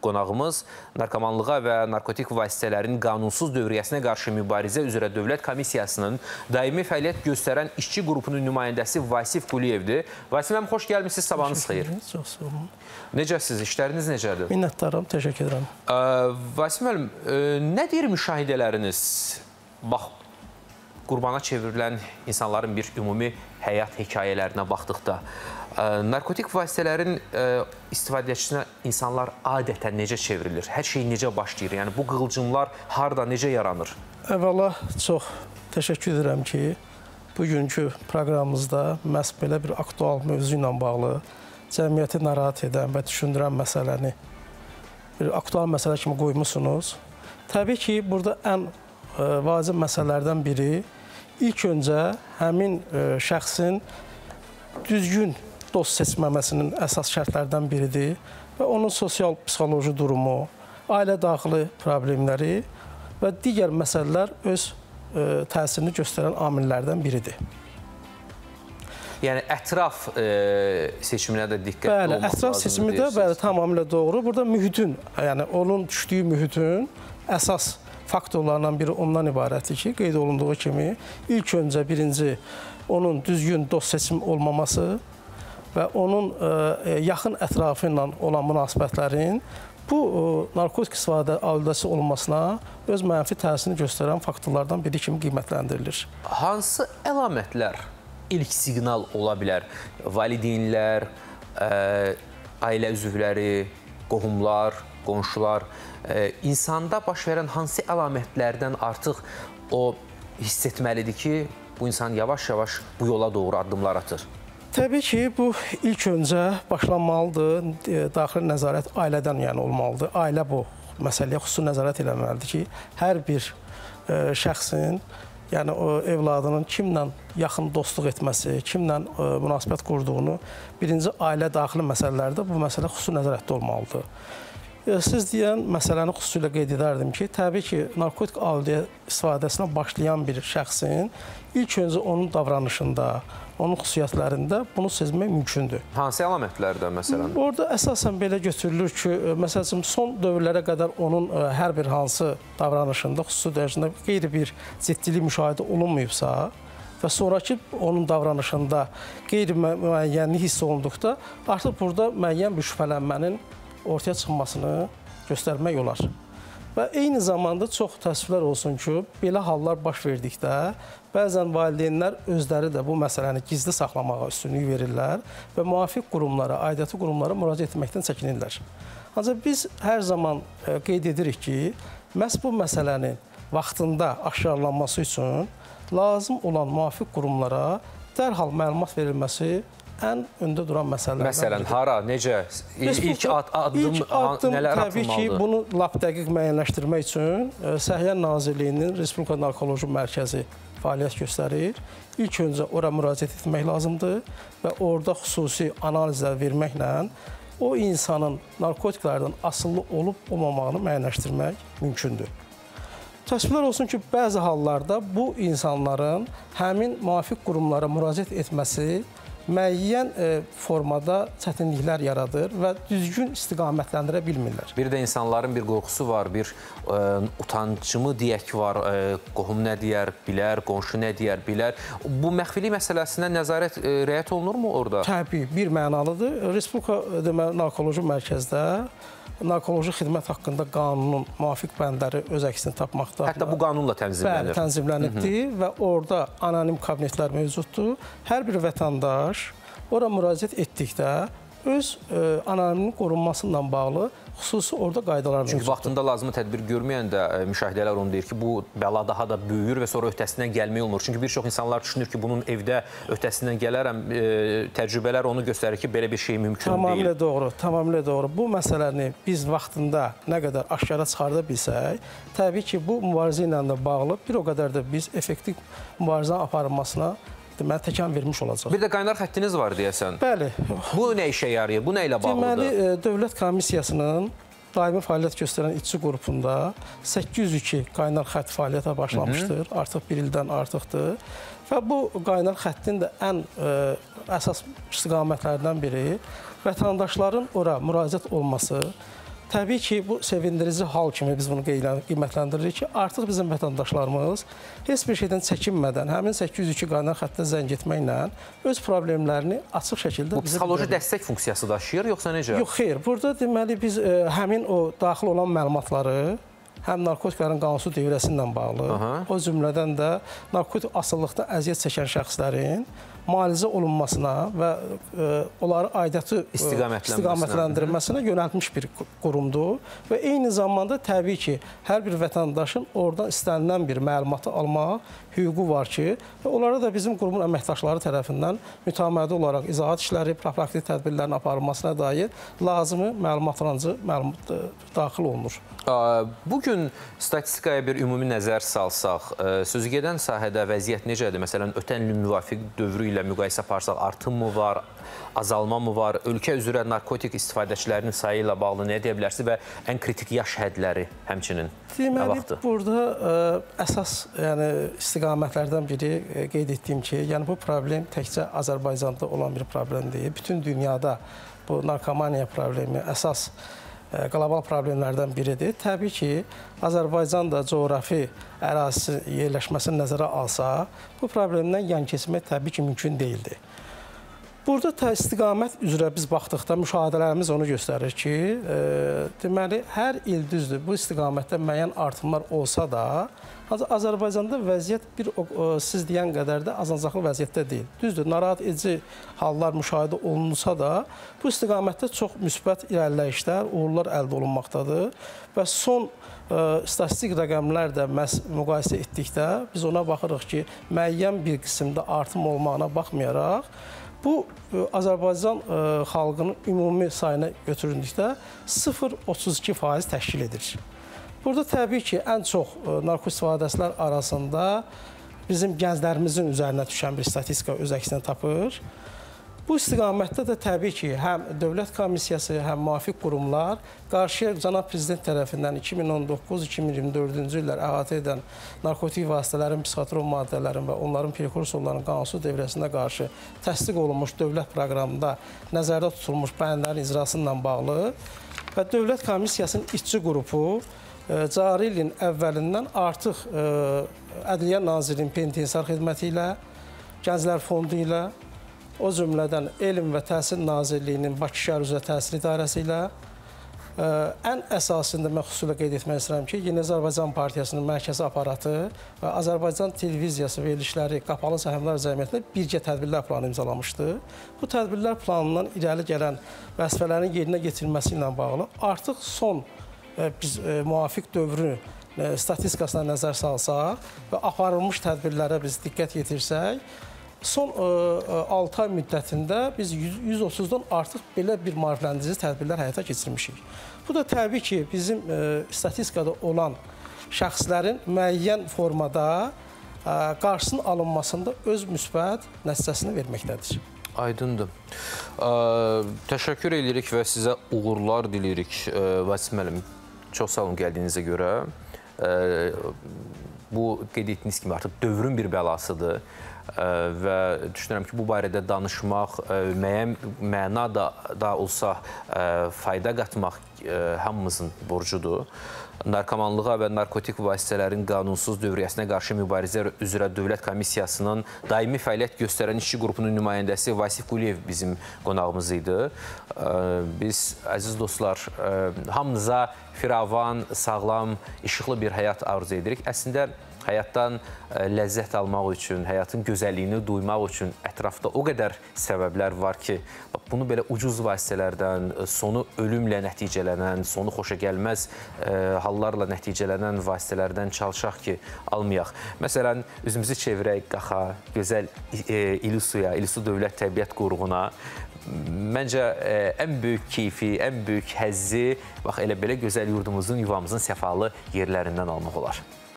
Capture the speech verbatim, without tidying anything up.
qonağımız narkomanlığa və narkotik vasitələrin qanunsuz dövriyyəsinə qarşı mübarizə üzrə Dövlət Komissiyasının daimi fəaliyyət göstərən işçi qrupunun nümayəndəsi Vasif Quliyevdir. Vasif müəllim, xoş gəlmişsiniz, sabahınız xeyir. Çox sağ olun. Necəsiniz, işləriniz necədir? Minnətdaram, təşəkkür edirəm. Vasif müəllim, nə deyir müşahidələriniz? Bax, qurbana çevrilən insanların bir ümumi həyat hekayələrinə baxdıqda, narkotik vasitələrin istifadəçisinə insanlar adətən necə çevrilir? Hər şey necə başlayır? Yəni, bu qığılcımlar harada, necə yaranır? Əvvəla, çox təşəkkür edirəm ki, bugünkü proqramımızda məhz belə bir aktual mövzu ilə bağlı cəmiyyəti narahat edən və düşündürən məsələni bir aktual məsələ kimi qoymusunuz. Təbii ki, burada ən vacib məsələlərdən biri ilk öncə həmin şəxsin düzgün dost seçməməsinin əsas şərtlərdən biridir və onun sosial-psixoloji durumu, ailə daxili problemləri və digər məsələlər öz təsirini göstərən amillərdən biridir. Yəni, ətraf seçiminə də diqqətli olmaq lazımdır. Bəli, ətraf seçimi də bəli, tamamilə doğru. Burada mühitin, yəni onun düşdüyü mühitin əsas faktorlarından biri ondan ibarətdir ki, qeyd olunduğu kimi, ilk öncə birinci onun düzgün dost seçim olmaması və onun yaxın ətrafı ilə olan münasibətlərin bu narkotik istifadə aludəsi olmasına öz mənfi təsirini göstərən faktorlardan biri kimi qiymətləndirilir. Hansı əlamətlər ilk siqnal ola bilər? Valideynlər, ailə üzvləri, qohumlar, qonşular, insanda baş verən hansı əlamətlərdən artıq o hiss etməlidir ki, bu insan yavaş-yavaş bu yola doğru addımlar atır? Təbii ki, bu ilk öncə başlanmalıdır. Daxili nəzarət ailədən yəni olmalıdır. Ailə bu məsələyə xüsusi nəzarət eləməlidir ki, hər bir şəxsin, yəni o evladının kimlə yaxın dostluq etməsi, kimlə münasibət qurduğunu birinci ailə daxili məsələlərdə bu məsələ xüsusi nəzarətdə olmalıdır. Siz deyən məsələni xüsusilə qeyd edərdim ki, təbii ki, narkotik aludə istifadəsinə başlayan bir şəxsin ilk öncə onun davranışında, onun xüsusiyyətlərində bunu sezmək mümkündür. Hansı əlamətlərdə məsələn? Orada əsasən belə götürülür ki, məsələn, son dövrlərə qədər onun hər bir hansı davranışında, xüsusi dərəcədə qeyri bir ciddilik müşahidə olunmayıbsa və sonraki onun davranışında qeyri-müəyyənlik hiss olunduqda, artıq burada müəyyən bir şübhələnmənin ortaya çıxmasını göstərmək olar. Və eyni zamanda çox təəssüflər olsun ki, belə hallar baş verdikdə bəzən valideynlər özləri də bu məsələni gizli saxlamağa üstünlük verirlər və müvafiq qurumlara, aidiyyatı qurumlara müraciət etməkdən çəkinirlər. Ancaq biz hər zaman qeyd edirik ki, məhz bu məsələnin vaxtında aşkarlanması üçün lazım olan müvafiq qurumlara dərhal məlumat verilməsi ən öndə duran məsələlərdən Məsələn, hara, necə, ilk addım nələr atılmalıdır? Təbii ki, bunu lap dəqiq müəyyənləşdirmək üçün Səhiyyə Nazirliyinin Respublika Narkoloji Mərkəzi fəaliyyət göstərir. İlk öncə ora müraciət etmək lazımdır və orada xüsusi analizlər verməklə o insanın narkotiklərdən asılı olub-olmamağını müəyyənləşdirmək mümkündür. Təəssüflər olsun ki, bəzi hallarda bu insanların həmin müvafiq qurumlara müraciət etməsi müəyyən formada çətinliklər yaradır və düzgün istiqamətləndirə bilmirlər. Bir də insanların bir qorxusu var, bir utancımı deyək var, qohum nə deyər, bilər, qonşu nə deyər, bilər. Bu məxfilik məsələsinə nəzarət riayət olunurmu orada? Təbii, bir mənalıdır. Respublika Narkoloji Mərkəzdə narkoloji xidmət haqqında qanunun müvafiq bəndləri öz əksini tapmaqda. Hətta bu qanunla tənzimlənir. Bəli, tənzimlənibdir və orada anonim kabinetlər mövcuddur. Hər bir vətəndaş ora müraciət etdikdə öz anonimin qorunmasıyla bağlı xüsusi orada qaydalar mövcuddur. Çünki vaxtında lazımı tədbir görməyəndə müşahidələr onu deyir ki, bu bəla daha da böyüyür və sonra öhdəsindən gəlmək olmur. Çünki bir çox insanlar düşünür ki, bunun evdə öhdəsindən gələrəm, təcrübələr onu göstərir ki, belə bir şey mümkün deyil. Tamamilə doğru, tamamilə doğru. Bu məsələni biz vaxtında nə qədər aşkara çıxarda bilsək, təbii ki, bu mübarizə ilə də bağlı bir o qədər də biz effektiv mübarizənin aparılmasına deməli, təkan vermiş olacaq. Bir də qaynar xəttiniz var deyəsən. Bəli. Bu nə işə yarayır? Bu nə ilə bağlıdır? Deməli, Dövlət Komissiyasının daimi fəaliyyət göstərən işçi qrupunda səkkiz yüz iki qaynar xətt fəaliyyətə başlamışdır. Hı -hı. Artıq bir ildən artıqdır. Və bu qaynar xəttin də ən ə, əsas istiqamətlərdən biri vətəndaşların ora müraciət olması, təbii ki, bu sevindirici hal kimi biz bunu qiymətləndiririk ki, artıq bizim vətəndaşlarımız heç bir şeydən çəkinmədən həmin səkkiz yüz iki qaynar xəttə zəng etməklə öz problemlərini açıq şəkildə bu psixoloji dəstək funksiyası daşıyır, yoxsa necə? Yox, xeyr. Burada deməli biz ə, həmin o daxil olan məlumatları həm narkotiklərin qanunsuz devrəsi ilə bağlı, Aha. o cümlədən də narkotik asılılıqda əziyyət çəkən şəxslərin müalicə olunmasına və ə, onları aidiyyatı istiqamətləndirilməsinə yönəltmiş bir qurumdur və eyni zamanda təbii ki, hər bir vətəndaşın oradan istənilən bir məlumatı almaq hüququ var ki, və onlara da bizim qurumun əməkdaşları tərəfindən mütəmadi olaraq izahat işləri, profilaktik tədbirlərin aparılmasına dair lazımi məlumatlancı məlumat daxil olunur. Bugün statistikaya bir ümumi nəzər salsaq, sözügedən sahədə vəziyyət necədir? Məsələn, ötən ilin müvafiq dövrü ilə müqayisə aparsaq, artım mı var, azalma mı var? Ölkə üzrə narkotik istifadəçilərinin sayı ilə bağlı nə deyə bilərsiniz və ən kritik yaş hədləri həmçinin nə vaxtı? Deməli, burada ə, əsas yəni, istiqamətlərdən biri ə, qeyd etdiyim ki, yəni bu problem təkcə Azərbaycanda olan bir problem deyil. Bütün dünyada bu narkomaniya problemi əsas qlobal problemlərdən biridir. Təbii ki, Azərbaycan da coğrafi ərazisi yerləşməsini nəzərə alsa, bu problemdən yan keçmək təbii ki, mümkün deyildi. Burada istiqamət üzrə biz baxdıqda müşahidələrimiz onu göstərir ki, e, deməli, hər il düzdür, bu istiqamətdə müəyyən artımlar olsa da, Azərbaycanda vəziyyət bir o, siz deyən qədər də azancaqlı vəziyyətdə deyil. Düzdür, narahat edici hallar müşahidə olunsa da, bu istiqamətdə çox müsbət irəliləyişlər, uğurlar əldə olunmaqdadır və son ə, statistik rəqəmlər də məhz müqayisə etdikdə biz ona baxırıq ki, müəyyən bir qismdə artım olmağına baxmayaraq, bu Azərbaycan ə, xalqının ümumi sayına götürüldükdə sıfır nöqtə otuz iki faiz təşkil edir. Burada təbii ki, ən çox narkotik istifadəçilər arasında bizim gənclərimizin üzərinə düşən bir statistika öz əksini tapır. Bu istiqamətdə də təbii ki, həm Dövlət Komissiyası, həm müvafiq qurumlar qarşıya Cənab Prezident tərəfindən iki min on doqquz iki min iyirmi dördüncü illər əhatə edən narkotik vasitələrin, psixotrop maddələrin və onların prekursorlarının qanunsuz devrəsinə qarşı təsdiq olunmuş dövlət proqramında nəzərdə tutulmuş bəndlərin icrası ilə bağlı və Dövlət Komissiyasının işçi qrupu cari ilin əvvəlindən artıq ə, Ədliyyə Nazirliyinin penitensiar xidməti ilə, Gənclər Fondu ilə, o cümlədən Elm və Təhsil Nazirliyinin Bakı şəhər üzrə təhsil idarəsi ilə, ə, ən əsasında mən xüsusilə qeyd etmək istəyirəm ki, Yeni Azərbaycan Partiyasının mərkəzi aparatı və Azərbaycan televiziyası verilişləri qapalı səhmlər cəmiyyətində birgə tədbirlər planı imzalamışdı. Bu tədbirlər planından irəli gələn vəzifələrin yerinə getirilməsi ilə bağlı artıq son biz e, müvafiq dövrü e, statistikasına nəzər salsaq və aparılmış tədbirlərə biz diqqət yetirsək, son e, altı ay müddətində biz yüz otuzdan artıq belə bir maarifləndirici tədbirlər həyata keçirmişik. Bu da təbii ki, bizim e, statistikada olan şəxslərin müəyyən formada e, qarşısının alınmasında öz müsbət nəticəsini verməkdədir. Aydındır. Ə, təşəkkür edirik və sizə uğurlar dilirik, Vasif müəllim. Çox sağ olun gəldiyinizə görə. Ə, bu qeyd etdiyiniz kimi artıq dövrün bir bəlasıdır ə, və düşünürəm ki, bu barədə danışmaq, ə, müəyyən məna da, da olsa ə, fayda qatmaq ə, hamımızın borcudur. Narkomanlığa və narkotik vasitələrin qanunsuz dövriyyəsinə qarşı mübarizə üzrə Dövlət Komissiyasının daimi fəaliyyət göstərən işçi qrupunun nümayəndəsi Vasif Quliyev bizim qonağımız idi. Biz, əziz dostlar, hamınıza firavan, sağlam, işıqlı bir həyat arzu edirik. Əslində, həyatdan ləzzət almaq üçün, həyatın gözəlliyini duymaq üçün ətrafda o qədər səbəblər var ki, bunu belə ucuz vasitələrdən, sonu ölümlə nəticələnən, sonu xoşa gəlməz hallarla nəticələnən vasitələrdən çalışaq ki, almayaq. Məsələn, üzümüzü çevirək qaxa, gözəl İllisuya, İlisu Dövlət Təbiət Qoruğuna. Məncə, ən böyük keyfi, ən böyük həzzi, bax, elə belə gözəl yurdumuzun, yuvamızın səfalı yerlərindən almaq olar.